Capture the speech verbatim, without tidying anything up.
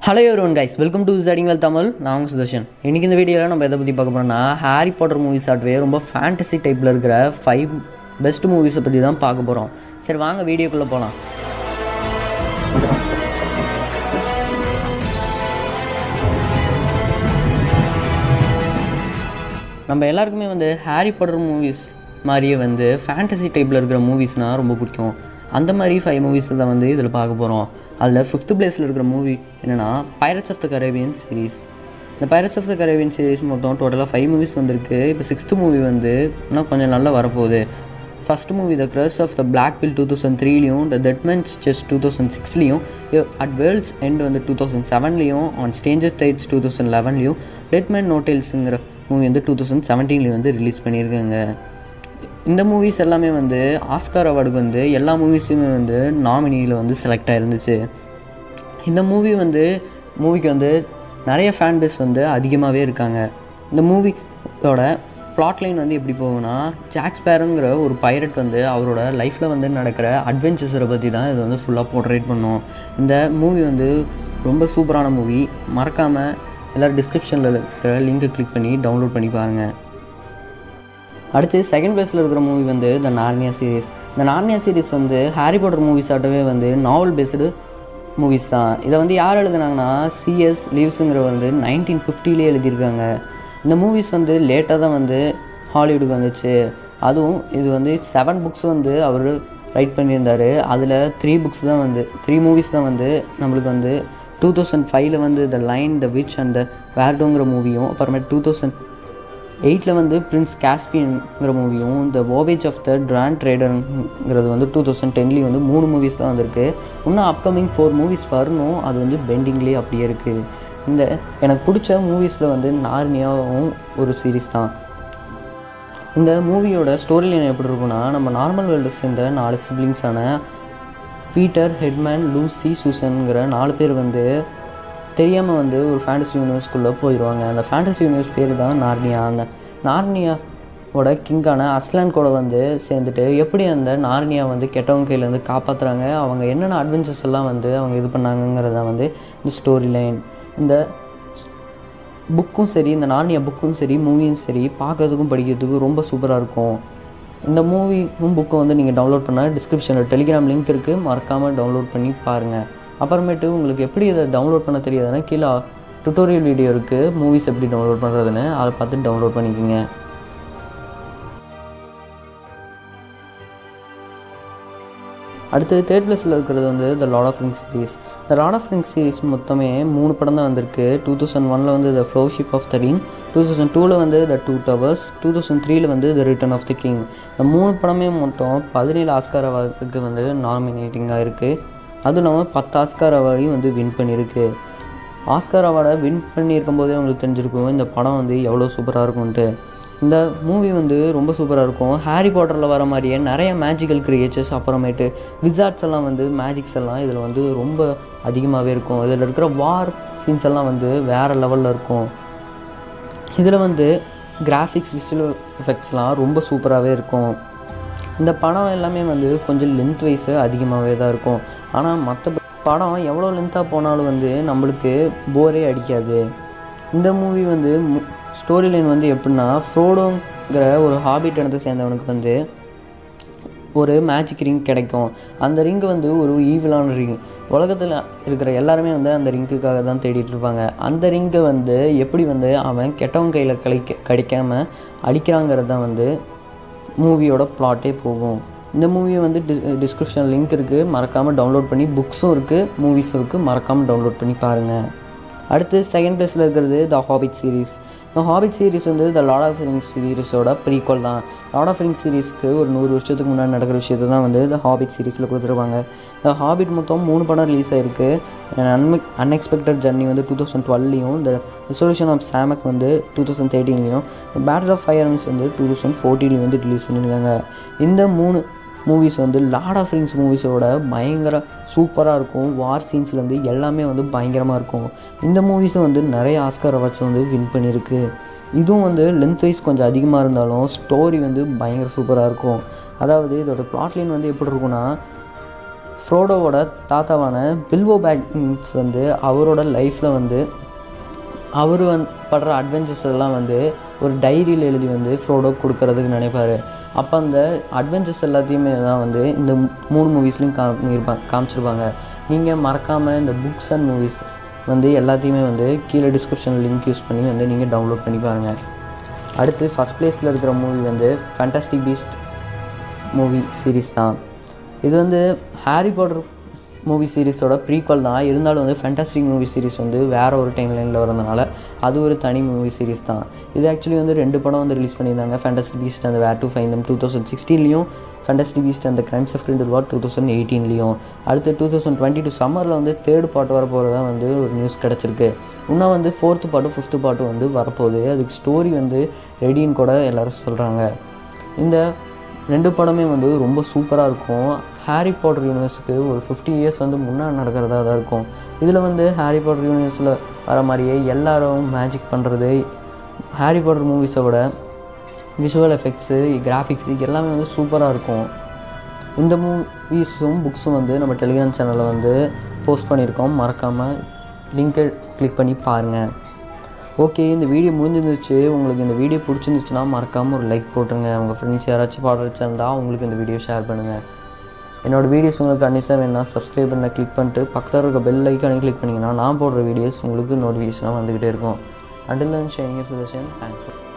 Hello everyone guys, welcome to Studying Well Tamil. நான் உங்கள் சுதர்ஷன். இன்றைக்கி இந்த வீடியோவில் நம்ம எதை பற்றி பார்க்க போகிறோம்னா ஹாரி பாட்டர் மூவிஸ் ஆகவே ரொம்ப ஃபேண்டசி டைப்பில் இருக்கிற ஃபைவ் பெஸ்ட் மூவிஸை பற்றி தான் பார்க்க போகிறோம். சரி வாங்க வீடியோக்குள்ளே போகலாம். நம்ம எல்லாருக்குமே வந்து ஹாரி பாட்டர் மூவிஸ் மாதிரியே வந்து ஃபேண்டசி டைப்பில் இருக்கிற மூவிஸ்னால் ரொம்ப பிடிக்கும். அந்த மாதிரி ஃபைவ் மூவிஸ் தான் வந்து இதில் பார்க்க போகிறோம். அதில் ஃபிஃப்த் பிளேஸில் இருக்கிற மூவி என்னென்னா pirates of the Caribbean series. இந்த pirates of the Caribbean series மொத்தம் டோட்டலாக ஃபைவ் மூவிஸ் வந்திருக்கு. இப்போ சிக்ஸ்த்து மூவி வந்து இன்னும் கொஞ்சம் நல்லா வரப்போகுது. First movie the curse of the black pearl two thousand த்ரீலையும் the dead man's chest two thousand சிக்ஸ்லையும் அட் வேர்ல்ட்ஸ் எண்ட் வந்து டூ தௌசண்ட் செவன்லையும் on stranger tides two thousand லெவன்லையும் டெட்மென் நோட்டெல்ஸுங்கிற மூவி வந்து டூ தௌசண்ட் செவன்டீன்லேயும் வந்து ரிலீஸ் பண்ணியிருக்காங்க. இந்த மூவிஸ் எல்லாமே வந்து ஆஸ்கார் அவார்டுக்கு வந்து எல்லா மூவிஸுமே வந்து நாமினியில் வந்து செலக்ட் ஆகிருந்துச்சு. இந்த மூவி வந்து மூவிக்கு வந்து நிறைய ஃபேன் பேஸ் வந்து அதிகமாகவே இருக்காங்க. இந்த மூவியோட பிளாட் லைன் வந்து எப்படி போகும்னா, ஜாக் ஸ்பேரோங்கிற ஒரு பைரட் வந்து அவரோட லைஃப்பில் வந்து நடக்கிற அட்வென்ச்சர்ஸை பற்றி தான் இது வந்து ஃபுல்லாக போர்ட்ரேட் பண்ணும். இந்த மூவி வந்து ரொம்ப சூப்பரான மூவி. மறக்காமல் எல்லோரும் டிஸ்கிரிப்ஷனில் இருக்கிற லிங்கை கிளிக் பண்ணி டவுன்லோட் பண்ணி பாருங்கள். அடுத்து செகண்ட் பிளேஸில் இருக்கிற மூவி வந்து த நார்னியா சீரீஸ். இந்த நார்னியா சீரீஸ் வந்து ஹாரி பாட்டர் மூவிஸ் ஆட்டவே வந்து நாவல் பேஸ்டு மூவிஸ் தான். இதை வந்து யார் எழுதுனாங்கன்னா சிஎஸ் லீவ்ஸுங்கிற வந்து நைன்டீன் ஃபிஃப்டிலே எழுதியிருக்காங்க. இந்த மூவிஸ் வந்து லேட்டாக தான் வந்து ஹாலிவுட்டுக்கு வந்துச்சு. அதுவும் இது வந்து செவன் புக்ஸ் வந்து அவர் ரைட் பண்ணியிருந்தார். அதில் த்ரீ புக்ஸ் தான் வந்து த்ரீ மூவிஸ் தான் வந்து நம்மளுக்கு வந்து டூ தௌசண்ட் ஃபைவ்ல வந்து the lion the witch and the வேர்டோங்கிற மூவியும், அப்புறமேட்டு டூ தௌசண்ட் எயிட்டில் வந்து பிரின்ஸ் காஸ்பியன்ங்கிற மூவியும், இந்த வோவேஜ் ஆஃப் த ட்ரான் ட்ரேடருங்கிறது வந்து டூ தௌசண்ட் டென்லேயும் வந்து மூணு மூவிஸ் தான் வந்திருக்கு. இன்னும் அப்கமிங் ஃபோர் மூவிஸ் வரணும். அது வந்து பெண்டிங்லேயே அப்படியே இருக்குது. இந்த எனக்கு பிடிச்ச மூவிஸில் வந்து நார்னியாவும் ஒரு சீரீஸ் தான். இந்த மூவியோட ஸ்டோரி லைன் எப்படி இருக்குன்னா, நம்ம நார்மல் வேர்ல்டு சேர்ந்த நாலு சிப்ளிங்ஸான பீட்டர், ஹெட்மேன், லூசி, சூசன்கிற நாலு பேர் வந்து தெரியாமல் வந்து ஒரு ஃபேண்டசி யூனிவர்ஸ்குள்ளே போயிடுவாங்க. அந்த ஃபேண்டசி யூனிவர்ஸ் பேர் தான் நார்னியா. அந்த நார்னியாவோட கிங்கான அஸ்லான் கூட வந்து சேர்ந்துட்டு எப்படி அந்த நார்னியா வந்து கெட்டவங்க கையிலேருந்து காப்பாற்றுறாங்க, அவங்க என்னென்ன அட்வென்ச்சர்ஸ் எல்லாம் வந்து அவங்க இது பண்ணாங்கங்கிறது தான் வந்து இந்த ஸ்டோரி லைன். இந்த புக்கும் சரி, இந்த நார்னியா புக்கும் சரி, மூவியும் சரி, பார்க்கறதுக்கும் படிக்கிறதுக்கும் ரொம்ப சூப்பராக இருக்கும். இந்த மூவியும் புக்கும் வந்து நீங்கள் டவுன்லோட் பண்ணால் டிஸ்கிரிப்ஷனில் டெலிகிராம் லிங்க் இருக்குது, மறக்காமல் டவுன்லோட் பண்ணி பாருங்கள். அப்புறமேட்டு உங்களுக்கு எப்படி இதை டவுன்லோட் பண்ண தெரியாதுன்னா கீழே டுட்டோரியல் வீடியோ இருக்குது, மூவிஸ் எப்படி டவுன்லோட் பண்ணுறதுன்னு, அதை பார்த்து டவுன்லோட் பண்ணிக்கோங்க. அடுத்தது தேர்ட் பிளேஸில் இருக்கிறது வந்து the lord of rings series. The lord of rings series மொத்தமே மூணு படம் தான் வந்திருக்கு. டூ தௌசண்ட் ஒனில் வந்து the fellowship of the ring, two thousand டூவில் வந்து the two towers, two thousand த்ரீல வந்து the return of the king. இந்த மூணு படமே மட்டும் பதினேழு ஆஸ்கார் அவார்டுக்கு வந்து நாமினேட்டிங்காக இருக்குது. அதுவும் இல்லாமல் பத்து ஆஸ்கார் அவார்டையும் வந்து வின் பண்ணியிருக்கு. ஆஸ்கார் அவார்டை வின் பண்ணியிருக்கும் போதே உங்களுக்கு தெரிஞ்சிருக்கும் இந்த படம் வந்து எவ்வளோ சூப்பராக இருக்கும்ன்ட்டு. இந்த மூவி வந்து ரொம்ப சூப்பராக இருக்கும். ஹாரி பாட்டரில் வர மாதிரியே நிறைய மேஜிக்கல் கிரியேச்சர்ஸ், அப்புறமேட்டு விசார்ட்ஸ் எல்லாம் வந்து மேஜிக்ஸ் எல்லாம் இதில் வந்து ரொம்ப அதிகமாகவே இருக்கும். இதில் இருக்கிற வார் சீன்ஸ் எல்லாம் வந்து வேறு லெவலில் இருக்கும். இதில் வந்து கிராஃபிக்ஸ், விஷுவல் எஃபெக்ட்ஸ்லாம் ரொம்ப சூப்பராகவே இருக்கும். இந்த படம் எல்லாமே வந்து கொஞ்சம் லென்த் வைஸு அதிகமாகவே தான் இருக்கும். ஆனால் மற்ற படம் எவ்வளோ லென்த்தாக போனாலும் வந்து நம்மளுக்கு போரே அடிக்காது. இந்த மூவி வந்து ஸ்டோரி லைன் வந்து எப்படின்னா, ஃப்ரோடோங்கிற ஒரு ஹாபிட் இடத்தை சேர்ந்தவனுக்கு வந்து ஒரு மேஜிக் ரிங் கிடைக்கும். அந்த ரிங்கு வந்து ஒரு ஈவிலான ரிங். உலகத்தில் இருக்கிற எல்லாருமே வந்து அந்த ரிங்குக்காக தான் தேடிட்டு இருப்பாங்க. அந்த ரிங்கை வந்து எப்படி வந்து அவன் கெட்டவங்க கையில் கிடைக்க கிடைக்காம அடிக்கிறாங்கிறது தான் வந்து மூவியோட பிளாட்டே போகும். இந்த மூவியை வந்து டி டிஸ்கிரிப்ஷன் லிங்க் இருக்குது, மறக்காமல் டவுன்லோட் பண்ணி, புக்ஸும் இருக்குது, மூவிஸும் இருக்குது, மறக்காமல் டவுன்லோட் பண்ணி பாருங்கள். அடுத்து செகண்ட் பிளேஸில் இருக்கிறது த ஹாபிட் சீரீஸ். இந்த ஹாபிட் சீரீஸ் வந்து த லார்ட் ஆஃப் ரிங்ஸ் சீரீஸோட ப்ரீக்வல் தான். லார்ட் ஆஃப் ரிங்ஸ் சீரீஸ்க்கு ஒரு நூறு வருஷத்துக்கு முன்னாடி நடக்கிற விஷயத்தை தான் வந்து த ஹாபிட் சீரீஸில் கொடுத்துருப்பாங்க. த ஹாபிட் மொத்தம் மூணு படம் ரிலீஸ் ஆகிருக்கு. அன்மெக் அன்எக்ஸ்பெக்டட் ஜர்னி வந்து டூ தௌசண்ட் டுவெல்லையும், த ரெசல்யூஷன் ஆஃப் சாமக் வந்து டூ தௌசண்ட் தேர்ட்டீன்லையும், பேட்டில் ஆஃப் ஃபயர் ஆர்ம்ஸ் வந்து டூ தௌசண்ட் ஃபோர்டீன்லையும் வந்து ரிலீஸ் பண்ணியிருக்காங்க. இந்த மூணு மூவிஸ் வந்து லார்ட் ஆஃப் ரிங்ஸ் மூவிஸோட பயங்கர சூப்பராக இருக்கும். வார் சீன்ஸ்லேருந்து எல்லாமே வந்து பயங்கரமாக இருக்கும். இந்த மூவிஸும் வந்து நிறைய ஆஸ்கார் அவார்ட்ஸ் வந்து வின் பண்ணியிருக்கு. இதுவும் வந்து லென்த் வைஸ் கொஞ்சம் அதிகமாக இருந்தாலும் ஸ்டோரி வந்து பயங்கர சூப்பராக இருக்கும். அதாவது இதோட பிளாட் லைன் வந்து எப்படி இருக்குன்னா, ஃப்ரோடோவோட தாத்தாவான பில்போ பேக்கிங்ஸ் வந்து அவரோட லைஃப்பில் வந்து அவர் வந்து படுற அட்வென்ச்சர்ஸ் எல்லாம் வந்து ஒரு டைரியில் எழுதி வந்து ஃப்ரோடோ கொடுக்கறதுக்கு நினைப்பார். அப்போ அந்த அட்வென்ச்சர்ஸ் எல்லாத்தையுமே தான் வந்து இந்த மூணு மூவிஸ்லையும் காமிருப்பாங்க காமிச்சிருப்பாங்க. நீங்கள் மறக்காமல் இந்த புக்ஸ் அண்ட் மூவிஸ் வந்து எல்லாத்தையுமே வந்து கீழே டிஸ்கிரிப்ஷனில் லிங்க் யூஸ் பண்ணி வந்து நீங்கள் டவுன்லோட் பண்ணி பாருங்கள். அடுத்து ஃபஸ்ட் பிளேஸில் இருக்கிற மூவி வந்து ஃபேண்டாஸ்டிக் பீஸ்ட் மூவி சீரீஸ் தான். இது வந்து ஹாரி பாட்டர் மூவி சீரீஸோட ப்ரீக்வல் தான். இருந்தாலும் வந்து ஃபேண்டாஸ்டிக் மூவி சீரீஸ் வந்து வேறு ஒரு டைம் லைனில் வரதுனால அது ஒரு தனி மூவி சீரீஸ் தான். இது ஆக்சுவலி வந்து ரெண்டு படம் வந்து ரிலீஸ் பண்ணியிருந்தாங்க. ஃபேண்டாஸ்டிக் பீஸ்ட் அந்த where to find them two thousand சிக்ஸ்டீன்லையும் ஃபேண்டாஸ்டிக் பீஸ்ட் அந்த crimes of Grindelwald two thousand எயிட்டீன்லையும். அடுத்து டூ தௌசண்ட் டுவெண்ட்டி டூ சம்மரில் வந்து தேர்ட் பார்ட் வரப்போகிறதா வந்து ஒரு நியூஸ் கிடச்சிருக்கு. இன்னும் வந்து ஃபோர்த்து பாட்டும் ஃபிஃப்த்து பாட்டும் வந்து வரப்போகுது. அதுக்கு ஸ்டோரி வந்து ரெடின்னு கூட எல்லோரும் சொல்கிறாங்க. இந்த ரெண்டு படமே வந்து ரொம்ப சூப்பராக இருக்கும். ஹாரி பாட்டர் யூனிவர்ஸுக்கு ஒரு ஃபிஃப்டி இயர்ஸ் வந்து முன்னாடி நடக்கிறதா தான் இருக்கும். இதில் வந்து ஹாரி பாட்டர் யூனிவர்ஸில் வர மாதிரியே எல்லாரும் மேஜிக் பண்ணுறது, ஹாரி பாட்டர் மூவிஸோட விஷுவல் எஃபெக்ட்ஸு, கிராஃபிக்ஸு எல்லாமே வந்து சூப்பராக இருக்கும். இந்த மூவிஸும் புக்ஸும் வந்து நம்ம டெலிகிராம் சேனலில் வந்து போஸ்ட் பண்ணியிருக்கோம். மறக்காமல் லிங்கை கிளிக் பண்ணி பாருங்கள். ஓகே, இந்த வீடியோ முடிஞ்சிருந்துச்சு. உங்களுக்கு இந்த வீடியோ பிடிச்சிருந்துச்சுன்னா மறக்காமல் ஒரு லைக் போட்டுருங்க. உங்கள் ஃப்ரெண்ட்ஸ் யாராச்சும் பாட வச்சிருந்தால் அவங்களுக்கு இந்த வீடியோ ஷேர் பண்ணுங்கள். என்னோடய வீடியோஸ் உங்களுக்கு கண்டிப்பாக வேணும்னா சப்ஸ்கிரைப் பண்ண கிளிக் பண்ணிட்டு பக்கத்தில் இருக்க பெல் ஐக்கானே கிளிக் பண்ணிங்கன்னா நான் போடுற வீடியோஸ் உங்களுக்கு நோட்டிஃபிகேஷனாக வந்துக்கிட்டே இருக்கும். Until then shining Sudarshan. Thanks.